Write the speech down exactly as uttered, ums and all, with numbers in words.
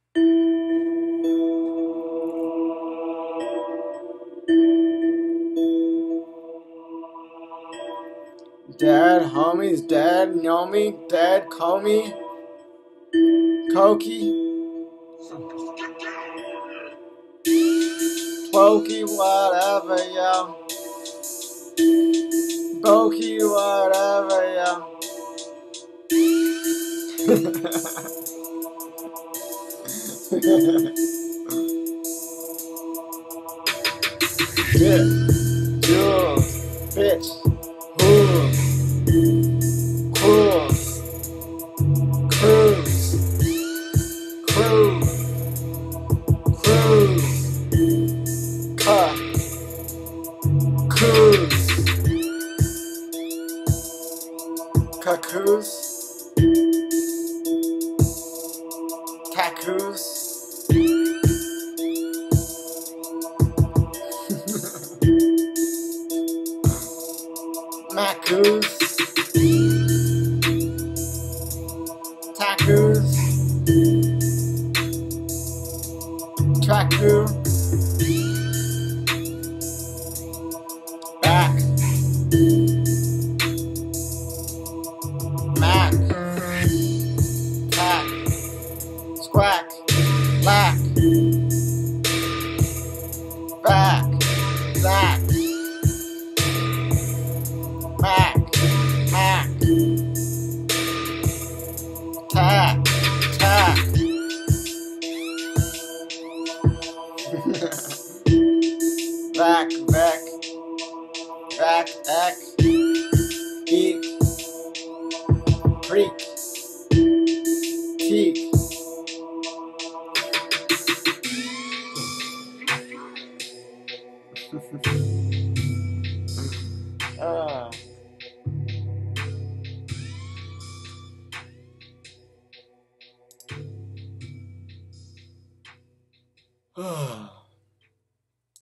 Dad, homies, dad, know me, dad, call me, Cokie, Pokey, whatever, yo. Bokey, whatever, yo. Yeah, Jules, bitch, hooves, cruise, cruise, cruise, cruise, cuh, cruise, cuckoos, cackoos, maccoos, tackoos, trackoo, back, mac, tack, squack, lack, back, zack, mac, mac, tack, tack. Back, back, back, back, eek, creek, teak. Ah.